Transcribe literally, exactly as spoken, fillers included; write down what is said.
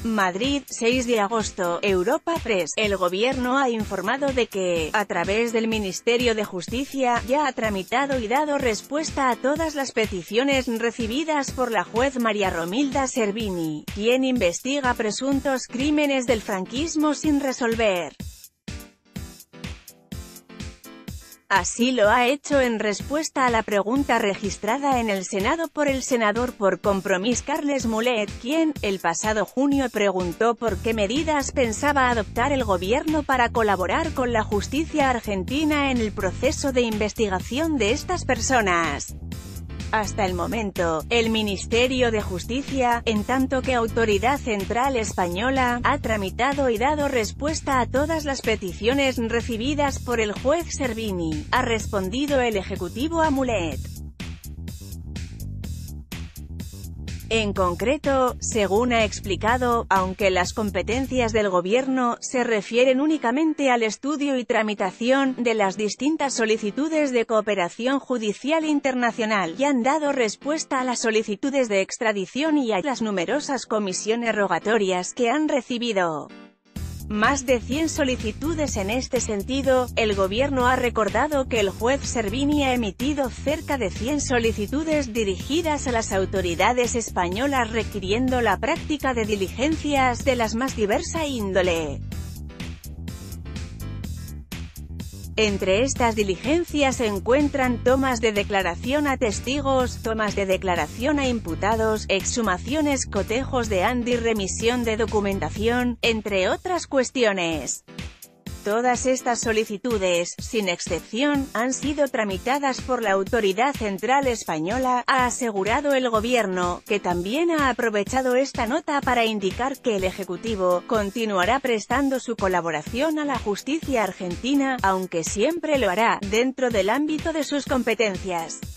Madrid, seis de agosto, Europa Press. El gobierno ha informado de que, a través del Ministerio de Justicia, ya ha tramitado y dado respuesta a todas las peticiones recibidas por la juez María Romilda Servini, quien investiga presuntos crímenes del franquismo sin resolver. Así lo ha hecho en respuesta a la pregunta registrada en el Senado por el senador por Compromís Carles Mulet, quien, el pasado junio preguntó por qué medidas pensaba adoptar el gobierno para colaborar con la justicia argentina en el proceso de investigación de estas personas. Hasta el momento, el Ministerio de Justicia, en tanto que Autoridad Central Española, ha tramitado y dado respuesta a todas las peticiones recibidas por el juez Servini, ha respondido el Ejecutivo a Mulet. En concreto, según ha explicado, aunque las competencias del gobierno se refieren únicamente al estudio y tramitación de las distintas solicitudes de cooperación judicial internacional, y han dado respuesta a las solicitudes de extradición y a las numerosas comisiones rogatorias que han recibido. Más de cien solicitudes en este sentido. El gobierno ha recordado que el juez Servini ha emitido cerca de cien solicitudes dirigidas a las autoridades españolas requiriendo la práctica de diligencias de las más diversa índole. Entre estas diligencias se encuentran tomas de declaración a testigos, tomas de declaración a imputados, exhumaciones, cotejos de andi, remisión de documentación, entre otras cuestiones. Todas estas solicitudes, sin excepción, han sido tramitadas por la Autoridad Central Española, ha asegurado el gobierno, que también ha aprovechado esta nota para indicar que el Ejecutivo continuará prestando su colaboración a la justicia argentina, aunque siempre lo hará dentro del ámbito de sus competencias.